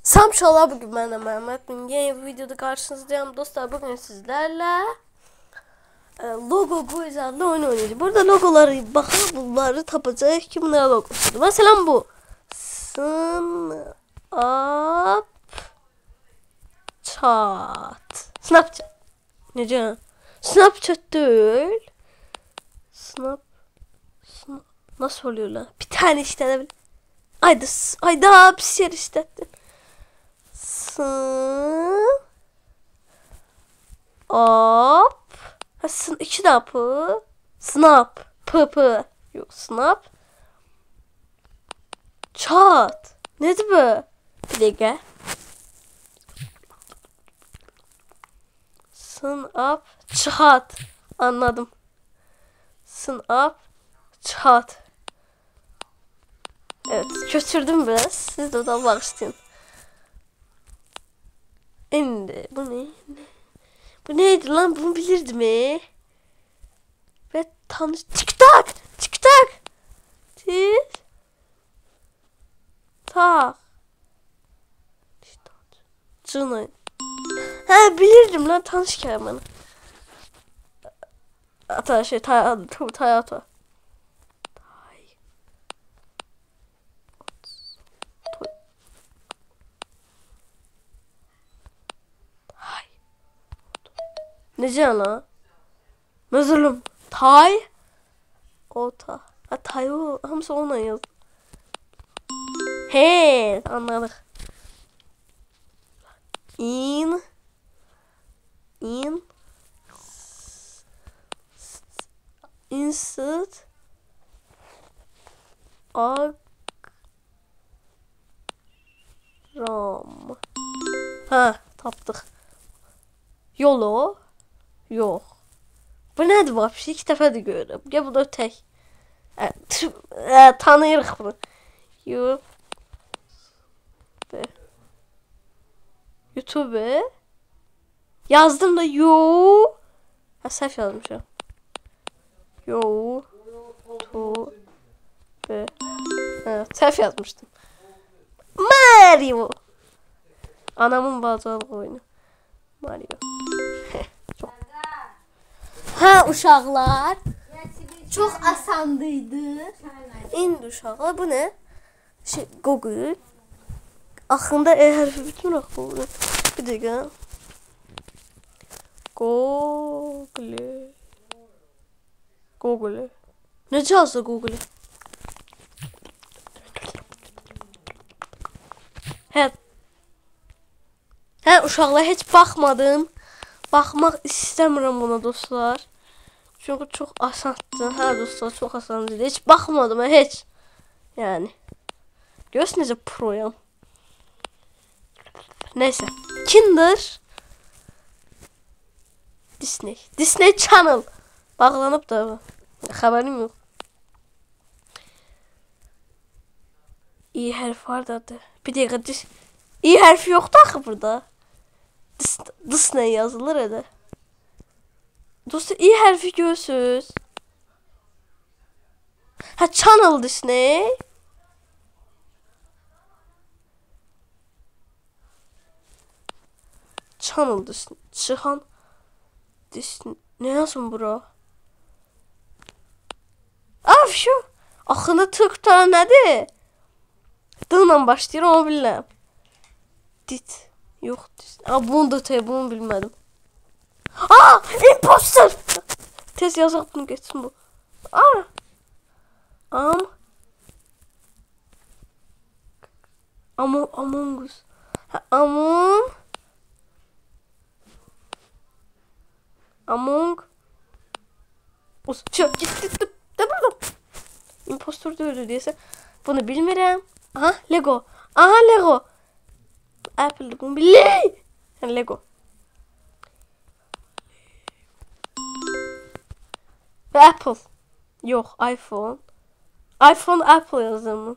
Samşola bugün ben de Mehmet. Yeni bir videoda karşınızdayım dostlar. Bugün sizlerle logo quiz adlı oyun oynayacağız. Burada logoları bakalım, bunları tapacağız ki bunlara logosu. Mesela bu. Snapchat. Nece? Snapchat değil. Nasıl oluyor lan? Bir tane işte. Ayda pis yer işlettin. İki napı. Snap. Pı. Yok snap. Chat. Nedir bu? Bir dakika. Snap. Chat. Anladım. Snap. Chat. Evet. Kötürdüm biraz. Siz de odan bağışlayın. Şimdi bu ne? Bu neydi lan? Bunu bilirdim mi? Ve tanış... TikTok! Tak. Cınay. Ha bilirdim lan, tanış kelime. Ata şey Tayato. Nece lan? Mezulum. Ota. Ha Tayo. Hamısı onunla yaz. He, anladık. In insert ram. Ha, tapdık. Yolo. Yok. Bu nedir bu? Bir iki defa da görürüm. Ya bu da tek. Tanıyırıq bunu. YouTube. Yazdım da Ha səhv yazmışam. YouTube. Səhv yazmışdım. Mario. Anamın bacalı oyunu. Mario. Çok. Ha uşaqlar. Çok asandıydı. İndi uşaqlar. Bu ne? Google. Aklımda E harfi bütün akıllı. Bir dakika. Google. Ne yazdı Google? He uşaqlar heç baxmadım. Baxmaq istəmirəm buna dostlar. Çünkü çok asandı. Ha dostlar çok asandı. Heç baxmadım heç. Yani. Görürsünüz necə proyam. Neyse. Kinder Disney Channel bağlanıp da haberim yok. İ harfi var da. Bir dakika İ harfi yoktu axı burada. Disney yazılır öyle. Dostlar İ harfi görürsünüz. Ha Channel Disney. Channel Disney. Çıxan Disney. Ne yazın bura? Af şu. Axında Türk'ta nədir? D-la başlayır onu bilirəm. Dit. Yok. Bunu da bunu bilmədim. Imposter. Tez yazaq bunu geçsin bu. Among Us. Among Us. Gitti. De buradan. Impostor da öldü diyese. Bunu bilmirəm. Lego. Lego. Apple bunu biley. Lego. Ve Apple. Yok iPhone. Apple yazımı.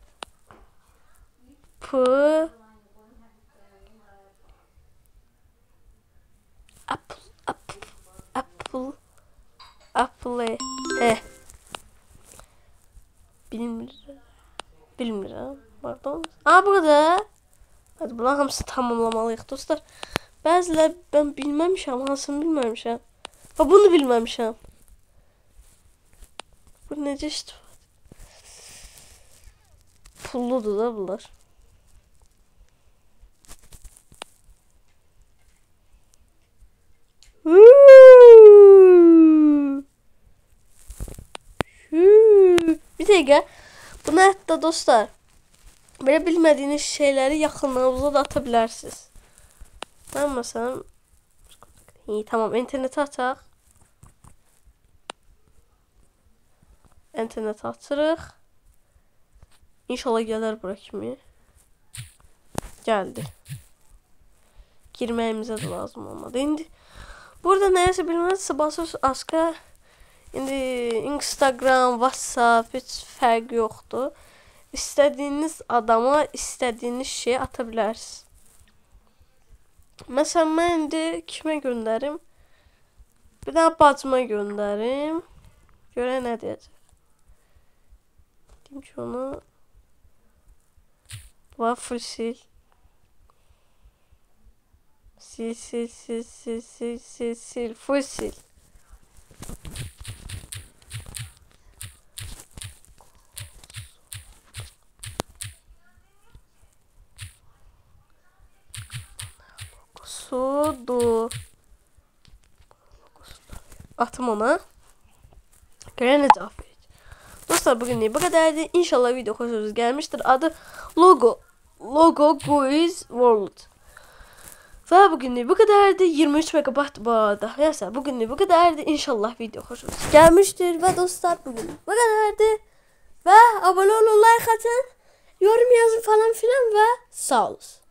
Apple. He. Bilmiyorum. Pardon. Burada. Hadi belədir. Bunların hamısını tamamlamalıyıq dostlar. Bəziləri mən bilməmişəm, hansını bilməmişəm. Və bunu bilməmişəm. Bu necə istifadə? Pulludur da bunlar. Bir dəqiqə. Bunu hətta dostlar, belə bilmədiyiniz şeyləri yaxınlarınıza da ata bilərsiniz. Ben mesela iyi tamam, internete açaq. İnternete açırıq. İnşallah gələr bura kimi. Gəldi. Girməyimizə də lazım olmadı. İndi burada nəyəsə bilməzsə basırız aşağı. İndi Instagram, WhatsApp heç fərq yoxdur. İstədiyiniz adama istədiyiniz şeyi ata bilərsiniz. Mesela mən indi kimə göndərim? Bir daha bacıma göndərim. Görə nə deyəcək? Deyim ki onu var full sil. Sil, full sil. Sudu. Atım ona. Göre ne cevap verecek. Dostlar bugün bu kadardı. İnşallah video hoşunuza gelmiştir. Adı Logo Guys World. Ve bugün bu kadardı. 23 MB bu arada. Neyse bugün bu kadardı. İnşallah video hoşunuza gelmiştir. Ve dostlar bugün bu kadardı. Ve abone olun, like atın, yorum yazın falan filan ve sağ olun.